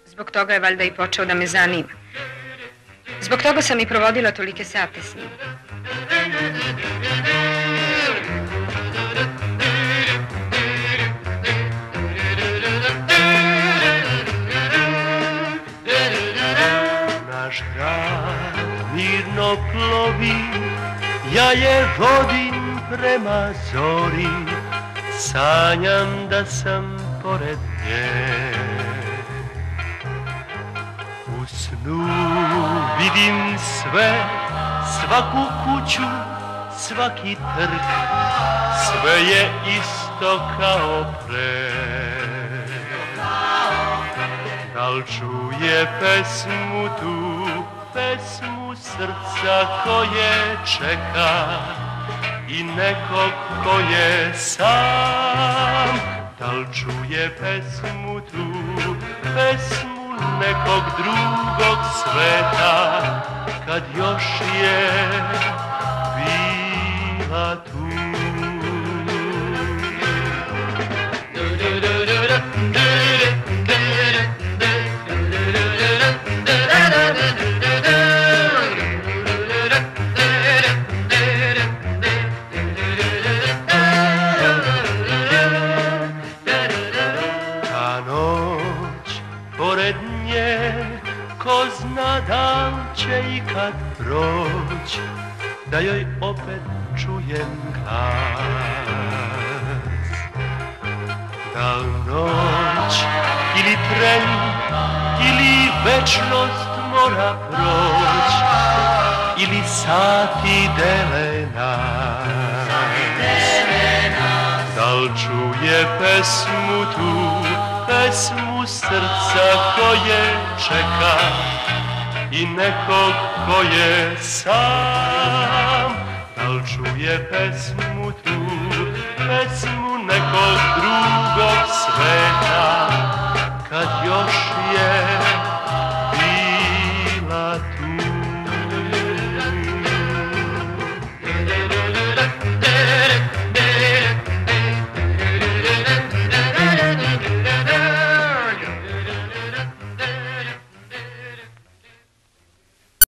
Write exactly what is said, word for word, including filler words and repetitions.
Zbog toga je valjda i počeo da me zanima. Zbog toga sam i provodila tolike sate s njim. Naš grad mirno plovi, ja je vodim prema zori, sanjam da sam pored nje. U snu vidim sve, svaku kuću, svaki trg, sve je isto kao pre. Dal čuje pesmu tu, pesmu srca koje čeka i nekog ko je sam? Dal čuje pesmu tu, pesmu nekog drugog sveta, kad još je bila tu? Pored nje, ko zna da li će i kad proć, da joj opet čujem glas. Da li noć ili tren ili večnost mora proć, ili sati dele nas. Da li čuje pesmu tu, pesmu srca koje čeka i nekog ko je sam? Da li čuje pesmu tu, pesmu nekog drugog sveta, kad još je